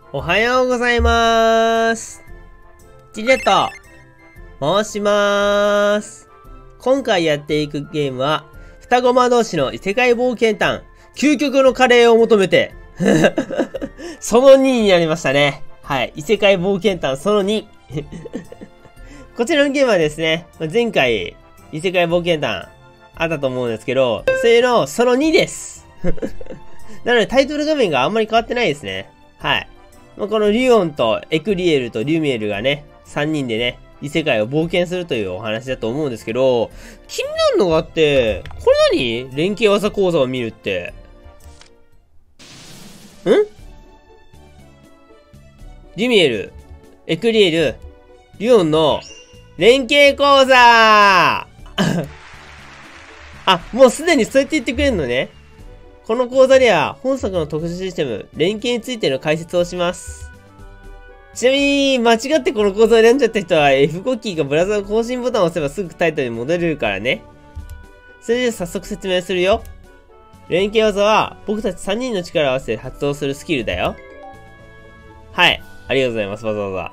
おはようございまーす。ジレット申しまーす。今回やっていくゲームは、双子魔導士の異世界冒険探、究極のカレーを求めて、その2になりましたね。はい。異世界冒険探その2。こちらのゲームはですね、前回、異世界冒険探あったと思うんですけど、それのその2です。なのでタイトル画面があんまり変わってないですね。はい。このリオンとエクリエルとリュミエルがね、3人でね、異世界を冒険するというお話だと思うんですけど、気になるのがあって、これ何？連携技講座を見るって。リュミエル、エクリエル、リオンの連携講座あ、もうすでにそうやって言ってくれるのね。この講座では本作の特殊システム、連携についての解説をします。ちなみに、間違ってこの講座を選んじゃった人は F コキーかブラウザの更新ボタンを押せばすぐタイトルに戻れるからね。それでは早速説明するよ。連携技は僕たち3人の力を合わせて発動するスキルだよ。はい。ありがとうございます。わざわざ。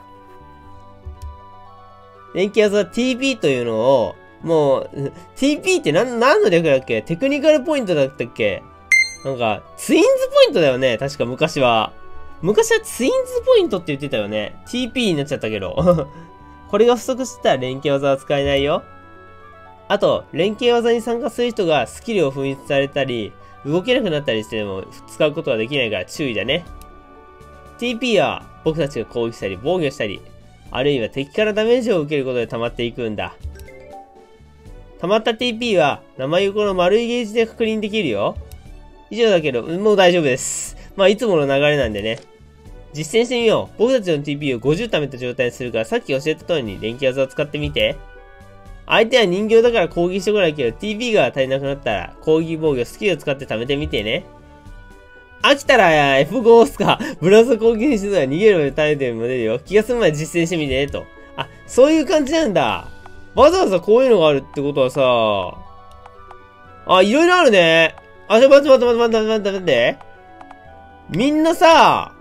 連携技は TP というのを、もう、TP って何の略だっけ？テクニカルポイントだったっけ？なんか、ツインズポイントだよね。確か昔は。昔はツインズポイントって言ってたよね。TP になっちゃったけど。これが不足してたら連携技は使えないよ。あと、連携技に参加する人がスキルを封印されたり、動けなくなったりしても使うことができないから注意だね。TP は僕たちが攻撃したり防御したり、あるいは敵からダメージを受けることで溜まっていくんだ。溜まった TP は生横の丸いゲージで確認できるよ。以上だけど、もう大丈夫です。まあ、いつもの流れなんでね。実践してみよう。僕たちの TP を50貯めた状態にするから、さっき教えた通りに連携技を使ってみて。相手は人形だから攻撃してこないけど、TP が足りなくなったら、攻撃防御スキルを使って貯めてみてね。飽きたら F5 押すか、ブラウザ攻撃にしてたら逃げるまで耐えても出るよ。気が済むまで実践してみてね、と。あ、そういう感じなんだ。わざわざこういうのがあるってことはさ、あ、いろいろあるね。あ、待って。みんなさ、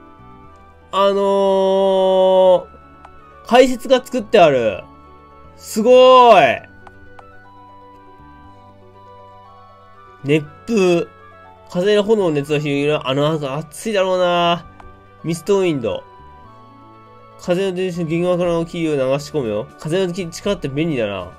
解説が作ってある。すごーい。熱風。風の炎の熱を広げる。暑いだろうな。ミストウィンド。風の電子の銀河からの霧を流し込むよ。風の力って便利だな。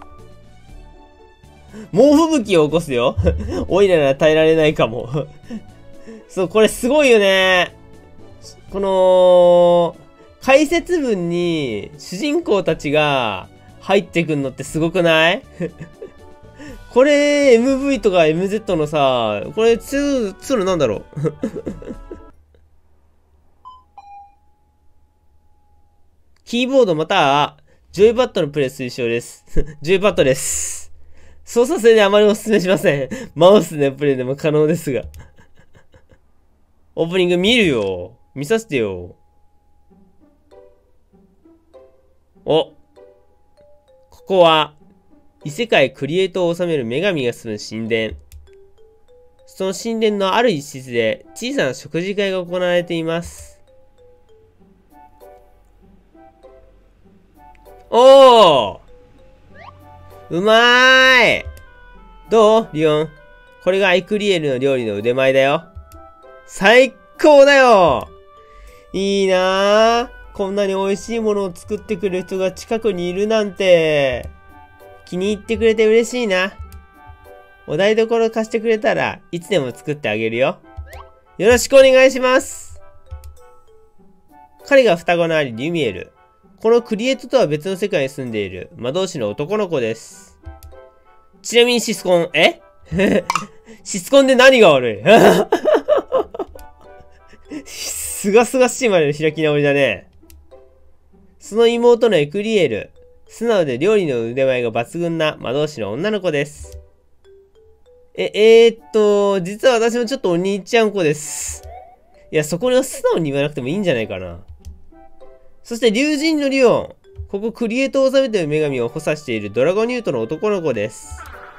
猛吹雪を起こすよ。おいらなら耐えられないかも。そう、これすごいよね。この、解説文に主人公たちが入ってくんのってすごくないこれ MV とか MZ のさ、これツールなんだろうキーボードまたはジョイパッドのプレイ推奨です。ジョイパッドです。操作性であまりお勧めしません。マウスでプレイでも可能ですが。オープニング見るよ。見させてよ。ここは、異世界クリエイトを治める女神が住む神殿。その神殿のある一室で小さな食事会が行われています。おー！うまーい！どう？リオン。これがエクリエルの料理の腕前だよ。最高だよ！いいなぁ。こんなに美味しいものを作ってくれる人が近くにいるなんて。気に入ってくれて嬉しいな。お台所貸してくれたらいつでも作ってあげるよ。よろしくお願いします。彼が双子の兄リュミエル。このクリエイトとは別の世界に住んでいる魔導士の男の子です。ちなみにシスコン、シスコンで何が悪いすがすがしいまでの開き直りだね。その妹のエクリエル。素直で料理の腕前が抜群な魔導士の女の子です。実は私もちょっとお兄ちゃん子です。いや、そこには素直に言わなくてもいいんじゃないかな。そして、竜神のリオン。ここクリエイトを治めている女神を補佐しているドラゴニュートの男の子です。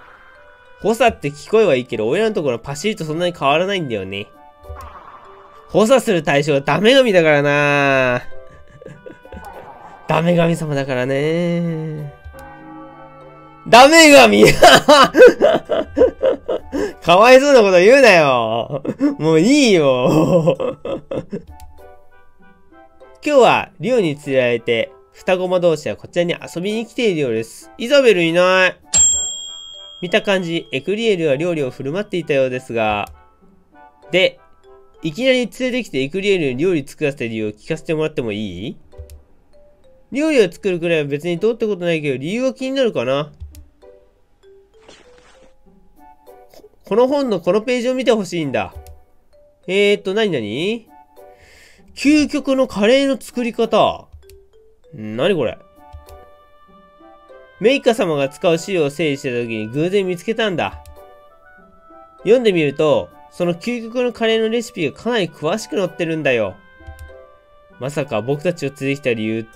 補佐って聞こえはいいけど、親のところのパシリとそんなに変わらないんだよね。補補佐する対象はダメ神だからな。ダメ神様だからね。ダメ神かわいそうなこと言うなよ。もういいよ。今日はリオに連れられて、双子魔同士はこちらに遊びに来ているようです。イザベルいない。見た感じ、エクリエルは料理を振る舞っていたようですが、で、いきなり連れてきてエクリエルに料理作らせた理由を聞かせてもらってもいい？料理を作るくらいは別にどうってことないけど、理由は気になるかな。この本のこのページを見てほしいんだ。なに究極のカレーの作り方。なにこれ。メイカ様が使う資料を整理してた時に偶然見つけたんだ。読んでみると、その究極のカレーのレシピがかなり詳しく載ってるんだよ。まさか僕たちを連れてきた理由って、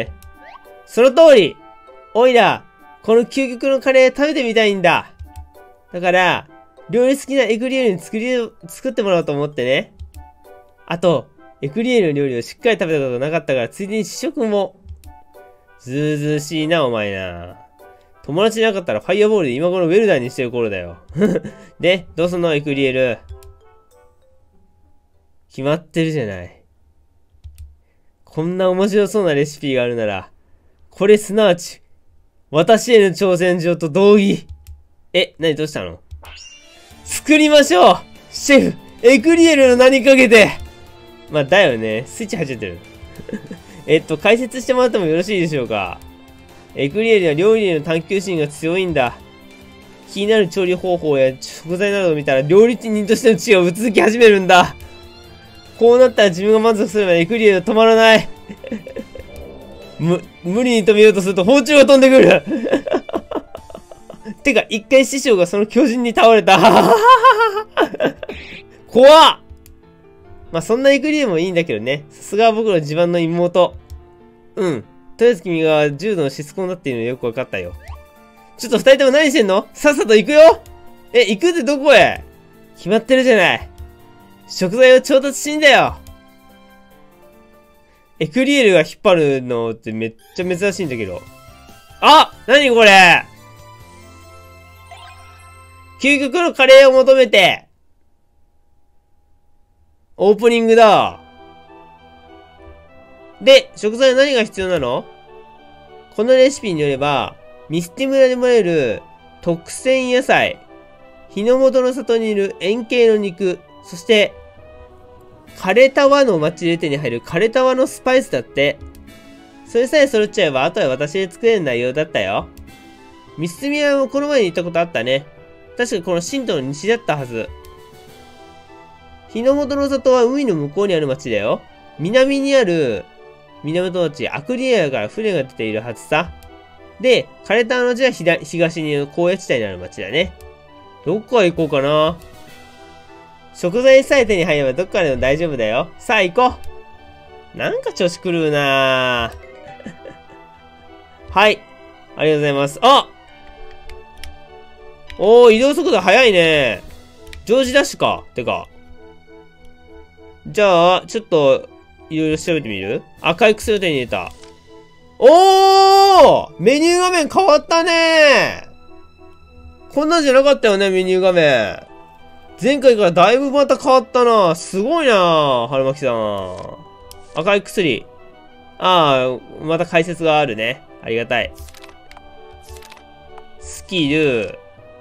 その通り！おいら、この究極のカレー食べてみたいんだ。だから、料理好きなエクリエルに作ってもらおうと思ってね。あと、エクリエルの料理をしっかり食べたことなかったから、ついでに試食も。ずうずうしいな、お前な。友達いなかったらファイアボールで今頃ウェルダンにしてる頃だよ。で、どうすんの、エクリエル。決まってるじゃない。こんな面白そうなレシピがあるなら、これすなわち、私への挑戦状と同義。どうしたの？作りましょう！シェフ、エクリエルの名にかけて！まあ、だよね。スイッチ入っちゃってる。解説してもらってもよろしいでしょうか。エクリエルは料理への探求心が強いんだ。気になる調理方法や食材などを見たら料理人としての知恵をうつづき始めるんだ。こうなったら自分が満足するまでエクリエルは止まらない。無理に止めようとすると包丁が飛んでくる。てか、一回師匠がその巨人に倒れた。怖っ！まあ、そんなエクリエルもいいんだけどね。さすがは僕の自慢の妹。うん。とりあえず君が柔道のシスコンだっていうのよくわかったよ。ちょっと二人とも何してんの？さっさと行くよ！行くってどこへ？決まってるじゃない。食材を調達しんだよ。エクリエルが引っ張るのってめっちゃ珍しいんだけど。あ！何これ！究極のカレーを求めて！オープニングだ。で、食材は何が必要なの？このレシピによれば、ミスティ村でもらえる特選野菜、日の本の里にいる円形の肉、そして、枯れた輪の町で手に入る枯れた輪のスパイスだって。それさえ揃っちゃえば、あとは私で作れる内容だったよ。ミスティ村もこの前に行ったことあったね。確かこの神道の西だったはず。日の本の里は海の向こうにある町だよ。南にある港町アクリエアから船が出ているはずさ。で、枯れた町は東に荒野地帯にある町だね。どっから行こうかな。食材さえ手に入ればどっからでも大丈夫だよ。さあ行こう。なんか調子狂うなはい。ありがとうございます。あ！移動速度速いね。常時ダッシュか。てか。じゃあ、ちょっと、いろいろ調べてみる？赤い薬を手に入れた。メニュー画面変わったね。こんなんじゃなかったよね、メニュー画面。前回からだいぶまた変わったな。すごいな、春巻さん。赤い薬。また解説があるね。ありがたい。スキル。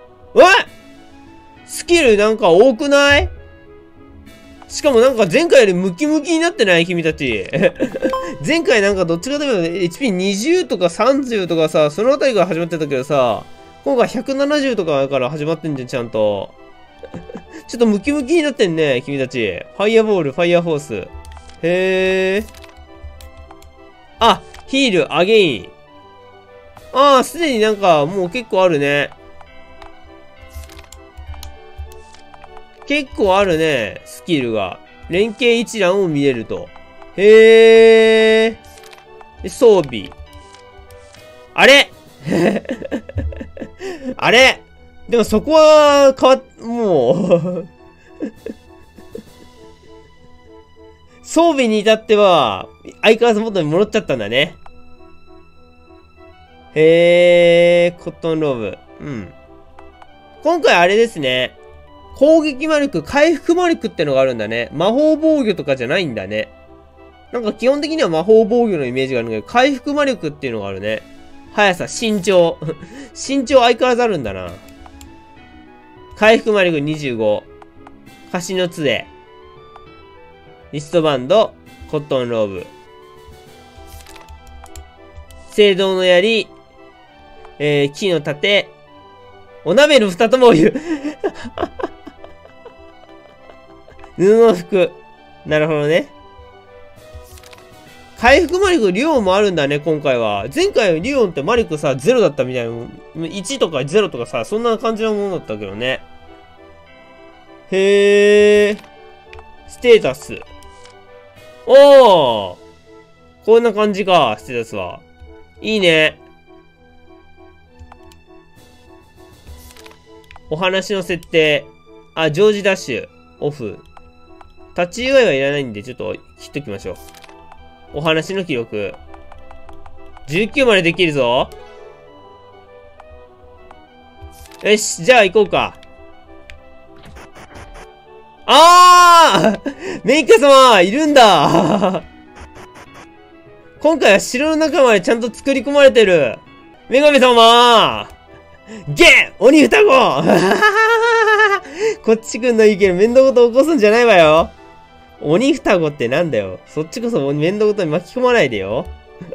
スキルなんか多くない？しかもなんか前回よりムキムキになってない君たち。前回なんかどっちかというと HP20 とか30とかさ、そのあたりから始まってたけどさ、今回170とかから始まってんじゃん、ちゃんと。ちょっとムキムキになってんね、君たち。ファイアボール、ファイアフォース。へー。ヒール、アゲイン。すでになんかもう結構あるね。結構あるね、スキルが。連携一覧を見れると。へー。装備。あれあれでもそこはもう装備に至っては、相変わらず元に戻っちゃったんだね。へー、コットンローブ。うん。今回あれですね。攻撃魔力、回復魔力ってのがあるんだね。魔法防御とかじゃないんだね。なんか基本的には魔法防御のイメージがあるんだけど、回復魔力っていうのがあるね。速さ、身長。身長相変わらずあるんだな。回復魔力25。カシの杖。リストバンド。コットンローブ。青銅の槍。木の盾。お鍋の蓋とも言う。布の服。なるほどね。回復魔力、リオンもあるんだね、今回は。前回リオンって魔力さ、0だったみたいな。1とか0とかさ、そんな感じのものだったけどね。へー。ステータス。おー。こんな感じか、ステータスは。いいね。お話の設定。あ、常時ダッシュ。オフ。タッチ UI はいらないんで、ちょっと切っときましょう。お話の記録。19までできるぞ。よし、じゃあ行こうか。メイカ様いるんだ今回は城の中までちゃんと作り込まれてる。女神様ゲッ鬼双子こっち来んのいいけど面倒事起こすんじゃないわよ。鬼双子ってなんだよ。そっちこそ面倒事に巻き込まないでよ。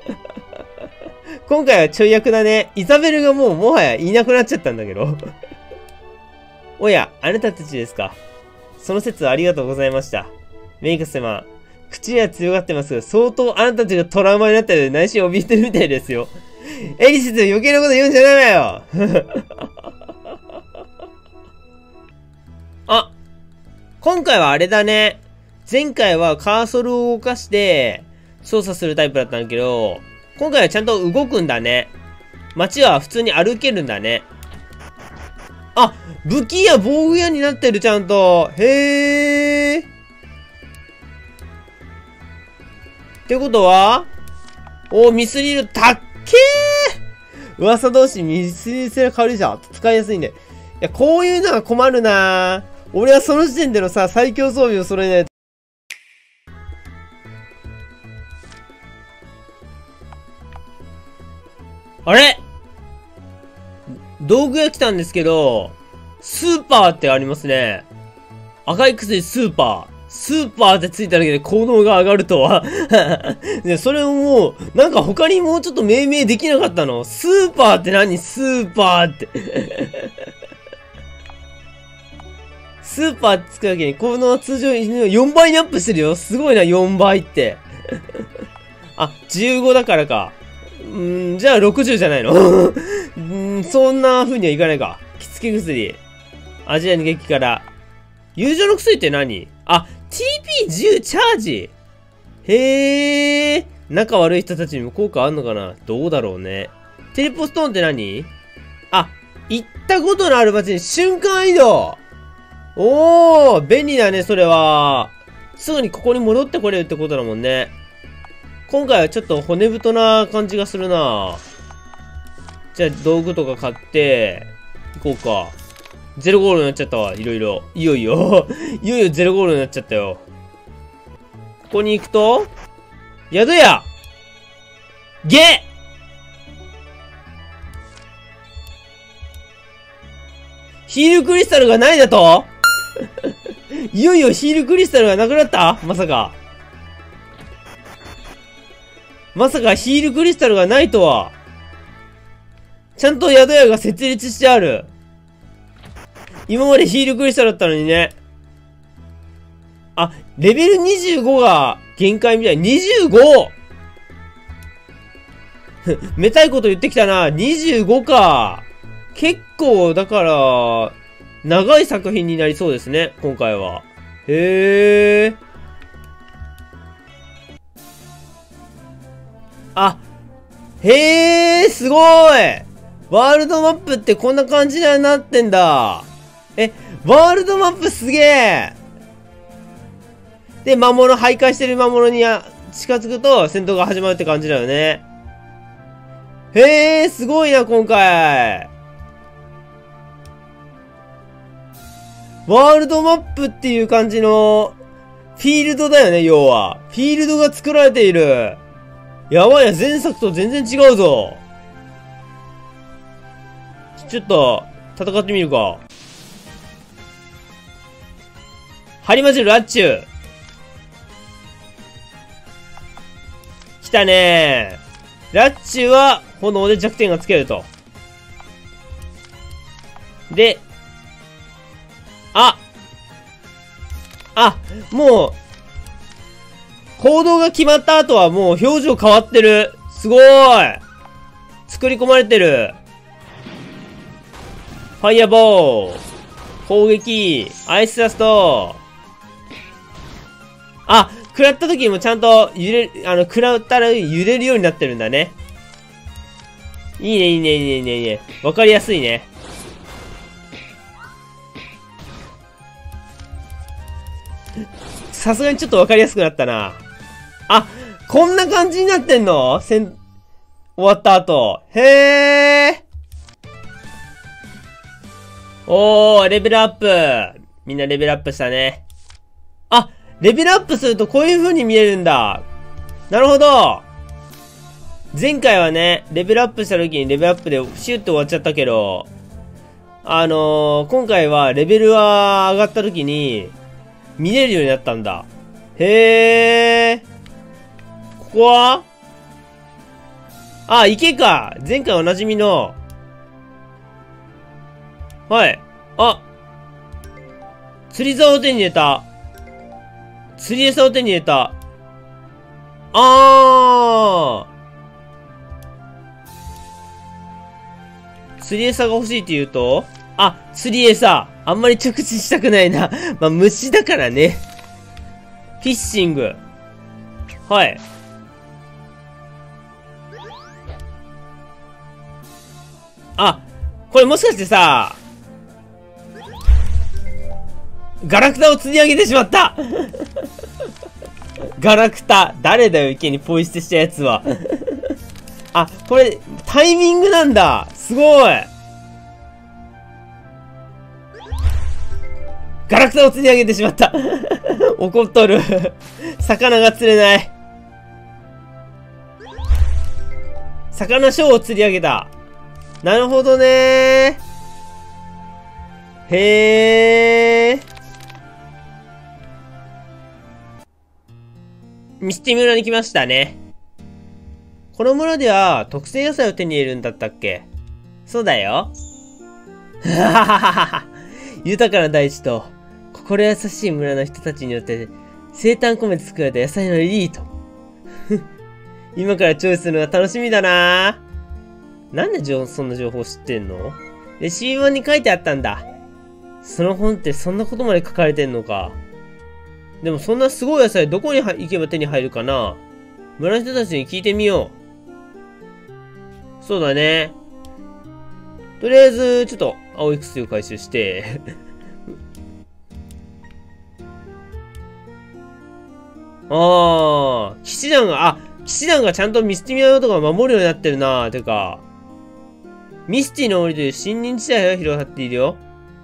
今回はちょい役だね。イザベルがもはやいなくなっちゃったんだけど。おや、あなたたちですか。その説はありがとうございました。メイカ様、口には強がってますが、相当あなたたちがトラウマになったので内心怯えてるみたいですよ。エリシス余計なこと言うんじゃないわよあ、今回はあれだね。前回はカーソルを動かして操作するタイプだったんだけど、今回はちゃんと動くんだね。街は普通に歩けるんだね。あ、武器や防具屋になってる、ちゃんと。へー。ってことはミスリル、たっけー噂同士ミスリル性の香りじゃん。使いやすいね。いや、こういうのが困るなー。俺はその時点でのさ、最強装備を揃えないと。あれ道具屋来たんですけど、スーパーってありますね。赤い薬スーパー。スーパーってついただけで効能が上がるとは。で、それをもう、なんか他にもうちょっと命名できなかったの？スーパーって何？スーパーって。スーパーってつくだけに効能は通常4倍にアップしてるよ。すごいな、4倍って。あ、15だからか。じゃあ60じゃないのそんな風にはいかないか。着付け薬。アジアの激辛。友情の薬って何？あ、TP10 チャージ。へー。仲悪い人たちにも効果あんのかな？どうだろうね。テレポストーンって何？あ、行ったことのある場所に瞬間移動。おー、便利だね、それは。すぐにここに戻ってこれるってことだもんね。今回はちょっと骨太な感じがするな。じゃあ道具とか買って、行こうか。ゼロゴールになっちゃったわ、いろいろ。いよいよゼロゴールになっちゃったよ。ここに行くと、宿屋ゲヒールクリスタルがないだといよいよヒールクリスタルがなくなった？まさか。まさかヒールクリスタルがないとは。ちゃんと宿屋が設立してある。今までヒールクリスタルだったのにね。あ、レベル25が限界みたい。25! めたいこと言ってきたな。25か。結構、だから、長い作品になりそうですね。今回は。へー。あ、へー、すごい！ワールドマップってこんな感じになってんだ。ワールドマップすげー！ で、魔物、徘徊してる魔物に近づくと戦闘が始まるって感じだよね。へえ、すごいな、今回。ワールドマップっていう感じの、フィールドだよね、要は。フィールドが作られている。やばいや、前作と全然違うぞ。ちょっと、戦ってみるか。ハリマジルラッチュ。来たねー。ラッチュは、炎で弱点がつけると。で、もう、行動が決まった後はもう表情変わってる。すごーい。作り込まれてる。ファイアボール。攻撃。アイスラスト。食らった時にもちゃんと食らったら揺れるようになってるんだね。いいね、いいね、いいね、いいね。わかりやすいね。さすがにちょっとわかりやすくなったな。こんな感じになってんの？終わった後。へー。おー、レベルアップ。みんなレベルアップしたね。レベルアップするとこういう風に見えるんだ。なるほど。前回はね、レベルアップした時にレベルアップでシュッと終わっちゃったけど、今回はレベルが上がった時に、見れるようになったんだ。へー。ここは池か。前回おなじみの。はい。釣り竿を手に入れた。釣り餌を手に入れた。釣り餌が欲しいって言うと釣り餌。あんまり直視したくないな。まあ、虫だからね。フィッシング。はい。これもしかしてさ、ガラクタを釣り上げてしまったガラクタ。誰だよ、池にポイ捨てしたやつは。これ、タイミングなんだ。すごい。ガラクタを釣り上げてしまった。怒っとる。魚が釣れない。魚ショーを釣り上げた。なるほどねー。へー。ミスティ村に来ましたね。この村では特製野菜を手に入れるんだったっけ？そうだよ。豊かな大地と心優しい村の人たちによって生誕込めて作られた野菜のエリート。今からチョイスするのが楽しみだな。なんでそんな情報知ってんの？レシピ本に書いてあったんだ。その本ってそんなことまで書かれてんのか。でもそんなすごい野菜どこに行けば手に入るかな？村の人たちに聞いてみよう。そうだね。とりあえず、ちょっと青い薬を回収して。騎士団がちゃんとミスティミアとか守るようになってるな。てか、ミスティの森という森林地帯が広がっているよ。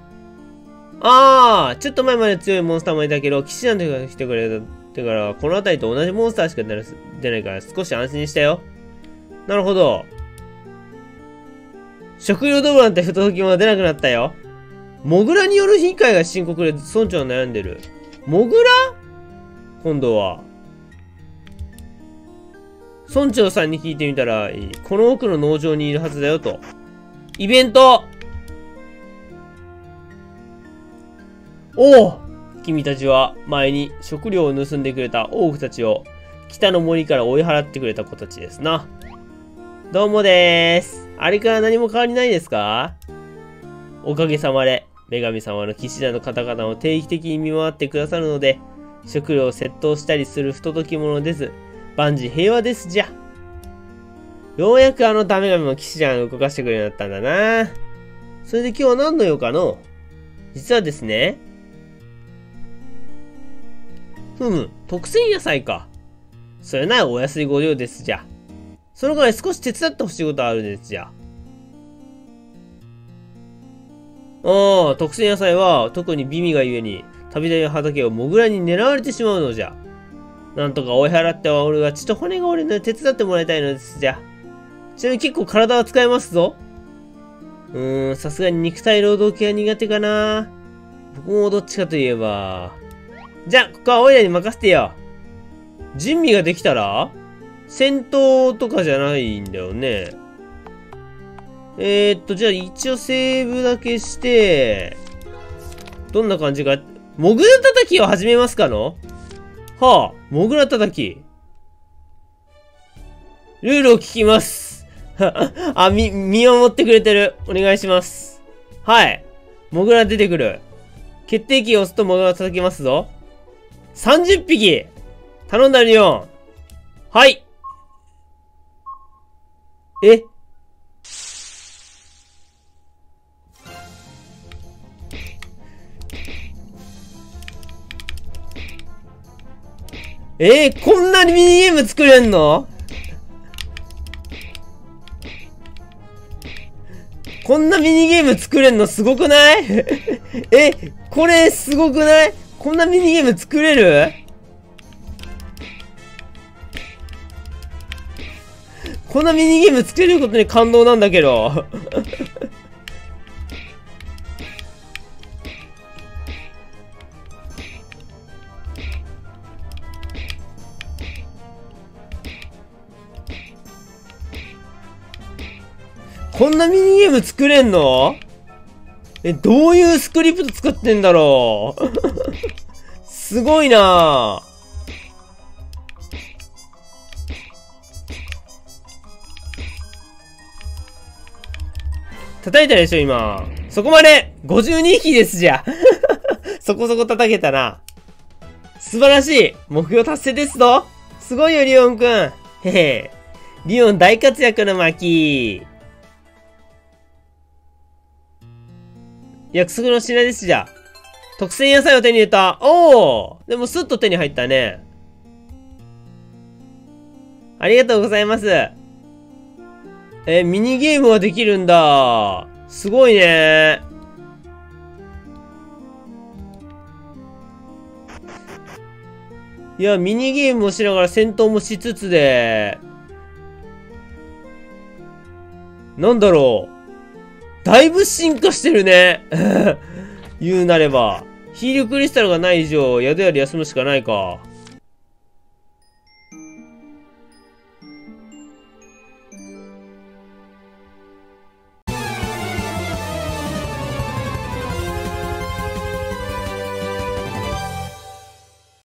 ちょっと前まで強いモンスターもいたけど、騎士団とか来てくれたから、この辺りと同じモンスターしか出ないから少し安心したよ。なるほど。食料道具なんて不届き者出なくなったよ。モグラによる被害が深刻で村長は悩んでる。モグラ？今度は。村長さんに聞いてみたらいい。この奥の農場にいるはずだよと。イベント！おお！君たちは前に食料を盗んでくれた王婦たちを北の森から追い払ってくれた子たちですな。どうもでーす。あれから何も変わりないですか？おかげさまで、女神様の騎士団の方々を定期的に見回ってくださるので、食料を窃盗したりする不届き者です。万事平和ですじゃ。ようやくあのダメ神の騎士団を動かしてくれるようになったんだな。それで今日は何の用かの？実はですね、 特選野菜か。それならお安いご用ですじゃ。その代わり少し手伝ってほしいことあるですじゃ。ああ、特選野菜は特に美味がゆえに、旅立ちの畑をモグラに狙われてしまうのじゃ。なんとか追い払ってはおるが、血と骨が折れるので手伝ってもらいたいのですじゃ。ちなみに結構体は使えますぞ。さすがに肉体労働系は苦手かな。僕もどっちかといえば。じゃあ、ここはオイラに任せてよ。準備ができたら戦闘とかじゃないんだよね。じゃあ一応セーブだけして、どんな感じか。モグラ叩きを始めますかの？はあ、モグラ叩き。ルールを聞きます。あ、見守ってくれてる。お願いします。はい。モグラ出てくる。決定キーを押すとモグラ叩きますぞ。30匹頼んだリオン。はい。こんなにミニゲーム作れんの？こんなミニゲーム作れんのすごくない？これすごくない？こんなミニゲーム作れる？こんなミニゲーム作れることに感動なんだけど。こんなミニゲーム作れんの？どういうスクリプト作ってんだろう。すごいなぁ。叩いたでしょ、今。そこまで !52 匹ですじゃ。そこそこ叩けたな。素晴らしい目標達成ですぞ。すごいよ、リオンくん。へへ。リオン大活躍の巻。約束の品ですじゃ。特選野菜を手に入れた。おー！でもスッと手に入ったね。ありがとうございます。ミニゲームはできるんだ。すごいね。いや、ミニゲームをしながら戦闘もしつつで、なんだろう。だいぶ進化してるね。言うなれば。ヒールクリスタルがない以上、宿屋で休むしかないか。